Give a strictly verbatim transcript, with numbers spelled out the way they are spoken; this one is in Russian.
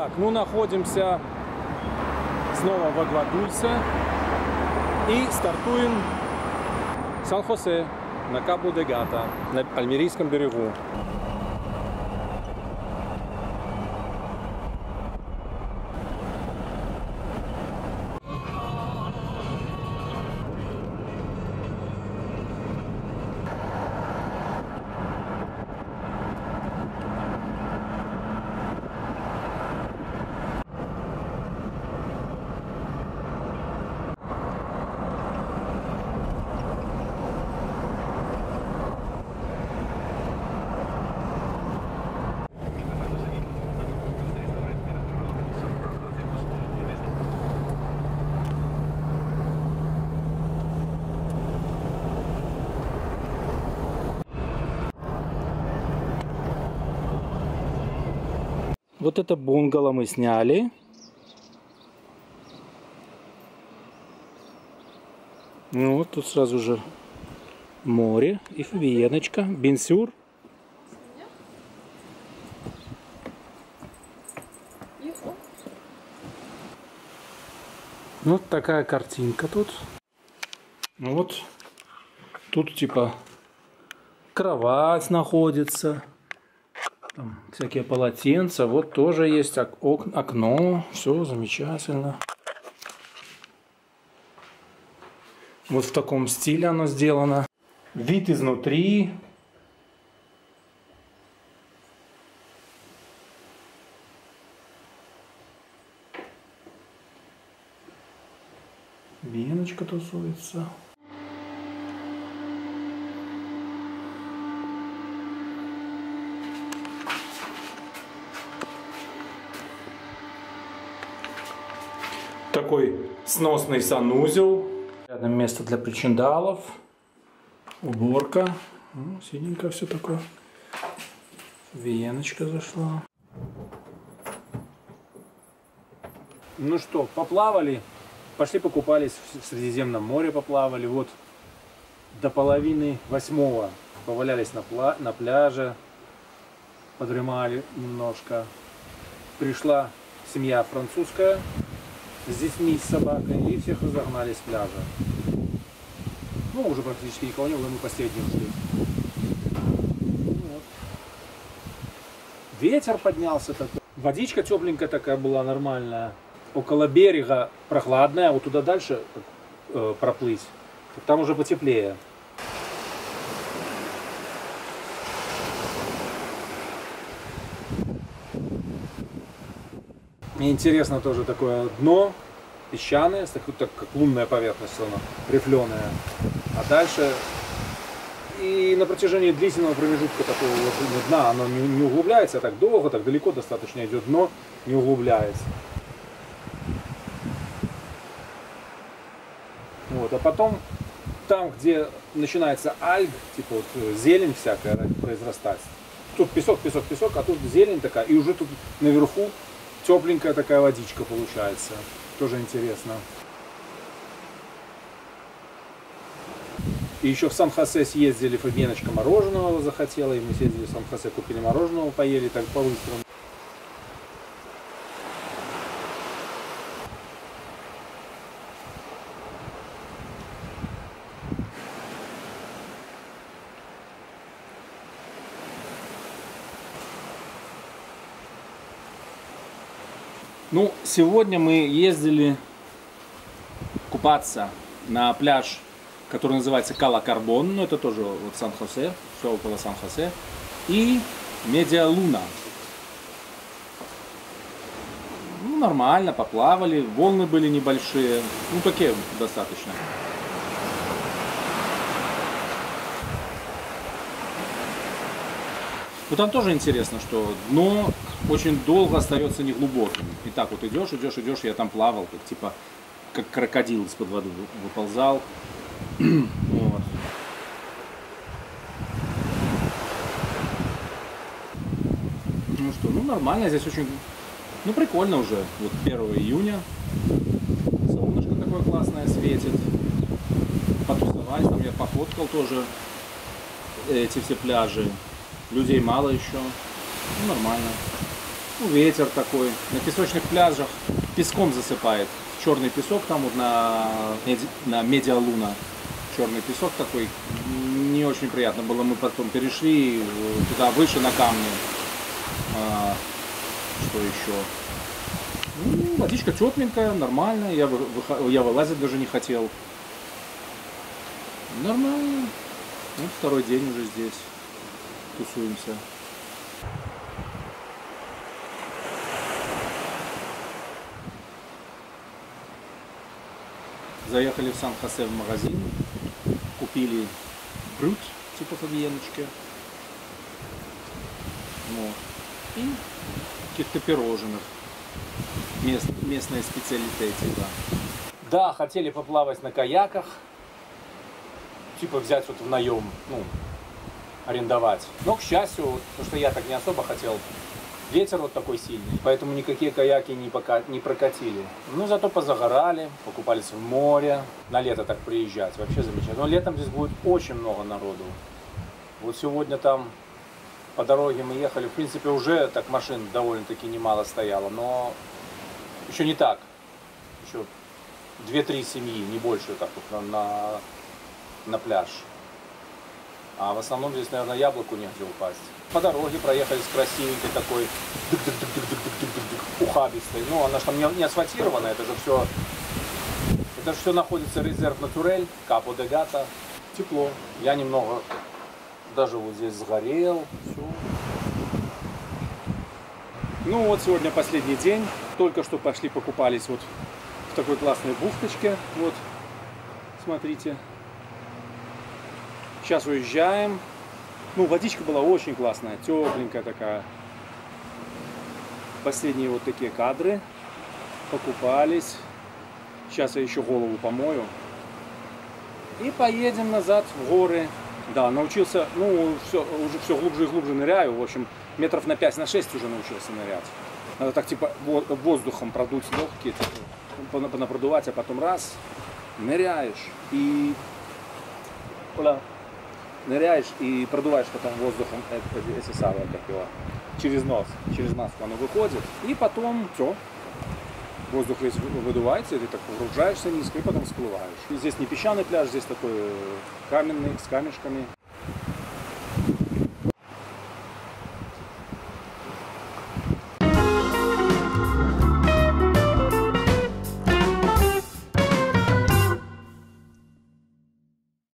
Так, ну находимся снова в Агуадульсе и стартуем Сан-Хосе на Кабо-де-Гата, на Альмерийском берегу. Вот это бунгало мы сняли. Ну, вот тут сразу же море и фабиеночка, бенсюр. Вот такая картинка тут. Ну вот тут типа кровать находится. Там всякие полотенца. Вот тоже есть ок окно. Все замечательно. Вот в таком стиле оно сделано. Вид изнутри. Веночка тусуется. Такой сносный санузел. Рядом место для причиндалов. Уборка. Ну, синенько все такое. Веночка зашла. Ну что, поплавали. Пошли покупались в Средиземном море, поплавали. Вот до половины восьмого повалялись на, пла на пляже. Подремали немножко. Пришла семья французская с детьми, с собакой, и всех разогнали с пляжа. Ну, уже практически никого не было, мы последние ушли. Вот. Ветер поднялся такой. Водичка тепленькая такая была, нормальная. Около берега прохладная, а вот туда дальше э, проплыть, там уже потеплее. Мне интересно тоже такое дно песчаное, так, так как лунная поверхность, она рифленая. А дальше и на протяжении длительного промежутка такого дна оно не, не углубляется, а так долго, так далеко достаточно идет дно, не углубляется. Вот, а потом там, где начинается альг, типа вот зелень всякая произрастать. Тут песок, песок, песок, а тут зелень такая, и уже тут наверху тепленькая такая водичка получается. Тоже интересно. И еще в Сан-Хосе съездили, Фабиеночка мороженого захотела, и мы съездили в Сан-Хосе, купили мороженого, поели так по-быстрому. Ну, сегодня мы ездили купаться на пляж, который называется Кала Карбон, но это тоже вот Сан-Хосе, все около Сан-Хосе, и Медиа Луна. Ну, нормально, поплавали, волны были небольшие, ну, такие достаточно. Но там тоже интересно, что дно очень долго остается неглубоким. И так вот идешь, идешь, идешь, я там плавал, как типа, как крокодил из-под воды выползал. Вот. Ну что, ну нормально, здесь очень, ну прикольно уже. Вот первого июня, солнышко такое классное светит. Потусовать, там я пофоткал тоже эти все пляжи. Людей мало еще, ну нормально. Ну, ветер такой. На песочных пляжах песком засыпает. Черный песок там вот на, на Медиалуна. Черный песок такой. Не очень приятно было. Мы потом перешли туда выше на камни. А, что еще? Ну, водичка тепленькая, нормальная. Я, вы, я вылазить даже не хотел. Нормально. Вот второй день уже здесь. Тусуемся. Заехали в Сан-Хосе в магазин. Купили брют, типа фабиеночки. Вот. И каких-то пирожных. Мест, местные специалитеты, да. Да, хотели поплавать на каяках. Типа взять вот в наем, ну, арендовать. Но, к счастью, потому что я так не особо хотел, ветер вот такой сильный, поэтому никакие каяки не, пока, не прокатили. Ну, зато позагорали, покупались в море. На лето так приезжать, вообще замечательно. Но летом здесь будет очень много народу. Вот сегодня там по дороге мы ехали, в принципе, уже так машин довольно-таки немало стояло, но еще не так. Еще две-три семьи, не больше так вот на, на, на пляж. А в основном здесь, наверное, яблоку негде упасть. По дороге проехались красивенькой такой, ухабистой. Ну, она же там не, не асфальтирована, это же все, это же все находится резерв натурель, Капо де Гата. Тепло. Я немного даже вот здесь сгорел. Все. Ну вот сегодня последний день. Только что пошли покупались вот в такой классной бухточке. Вот, смотрите. Сейчас уезжаем. Ну, водичка была очень классная, тепленькая такая. Последние вот такие кадры. Покупались. Сейчас я еще голову помою. И поедем назад в горы. Да, научился, ну, все, уже все глубже и глубже ныряю. В общем, метров на пять, на шесть уже научился нырять. Надо так, типа, воздухом продуть легкие, типа, напродувать, а потом раз, ныряешь. И... Ныряешь и продуваешь потом воздухом эти самые, как его, через нос, через маску оно выходит. И потом все. Воздух весь выдувается, и ты так погружаешься низко, и потом всплываешь. И здесь не песчаный пляж, здесь такой каменный, с камешками.